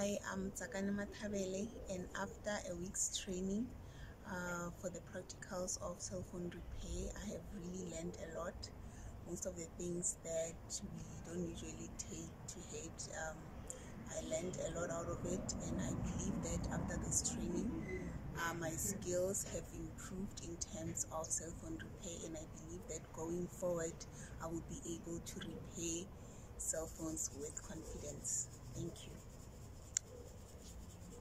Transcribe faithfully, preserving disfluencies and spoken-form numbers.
Hi, I'm Tsakani Mathabele, and after a week's training uh, for the practicals of cell phone repair, I have really learned a lot. Most of the things that we don't usually take to head, um, I learned a lot out of it, and I believe that after this training, uh, my skills have improved in terms of cell phone repair, and I believe that going forward, I will be able to repair cell phones with confidence. Thank you.